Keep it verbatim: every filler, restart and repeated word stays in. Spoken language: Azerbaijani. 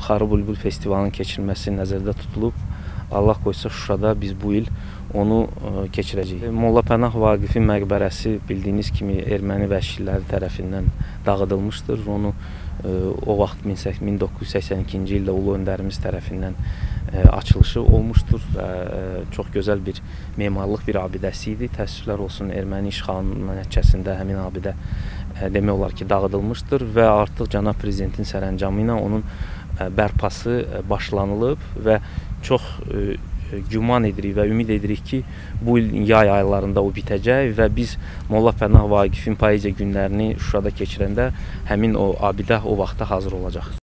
Xarı Bülbül festivalının keçirilməsi nəzərdə tutulub. Allah qoysa Şuşada biz bu il onu keçirəcəyik. Molla Pənah Vaqifin məqbərəsi bildiyiniz kimi erməni vəhşiləri tərəfindən dağıdılmışdır. Onu o vaxt min doqquz yüz səksən ikinci ildə Ulu Öndərimiz tərəfindən açılışı olmuşdur və çox gözəl bir memarlıq bir abidəsi idi. Təəssüflər olsun, erməni işğalının nəticəsində həmin abidə demək olar ki, dağıdılmışdır və artıq cənab prezidentin sərəncamı ilə onun bərpası başlanılıb və çox güman edirik və ümid edirik ki, bu il yay aylarında o bitəcək və biz Molla Pənah Vaqifin poeziya günlərini Şuşada keçirəndə həmin o abidə o vaxta hazır olacaq.